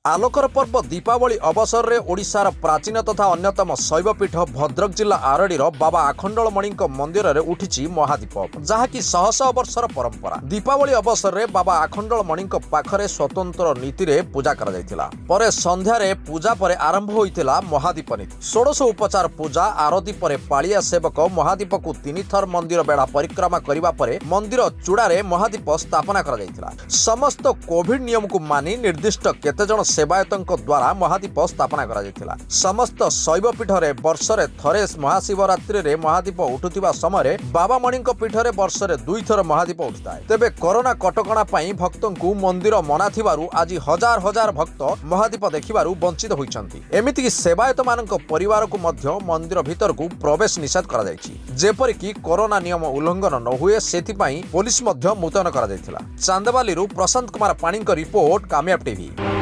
आलोकर पर्व दीपावली अवसर में ओडिशार प्राचीन तथा अन्यतम शैवपीठ भद्रक जिला आरडीर बाबा आखंडलमणि मंदिर में उठी महादीप जहाँकि शह शह वर्षर परंपरा। दीपावली अवसर में बाबा आखंडलमणि पाखरे स्वतंत्र नीति रे पूजा कर संध्यारे पूजा पर आरंभ होइतिला महादीप नीति। षोडश उपचार पूजा आरती पर पालिया सेवक महादीप को 3 थर मंदिर बेढ़ा परिक्रमा करबा परे मंदिर चूड़ारे महादीप स्थापना कर जायतिला। समस्त कोविड नियम को मानि निर्दिष्ट केते जण सेवायतों द्वारा महादीप स्थापना करा जायतिला। समस्त शैवपीठ रे वर्षरे थरे महाशिवरात्रि रे महादीप उठुथिबा समय बाबा मणि पीठरे वर्षरे 2 थर महादीप उठिଥାଏ। तेबे कोरोना कटकणा पई भक्तों को मंदिर मना थिबारु आज हजार हजार भक्त महादीप देखिबारु वंचित होइछंती। एमिति कि सेवायत मानक परिवार को मध्य मंदिर भीतर को प्रवेश निषेध करा जायछि। जेपरि कि कोरोना नियम उल्लंघन न हुए सेथि पई पुलिस मध्य मुतयन करा जायतिला। चांदबाली रु प्रशांत कुमार पाणी रिपोर्ट कामयाब टीवी।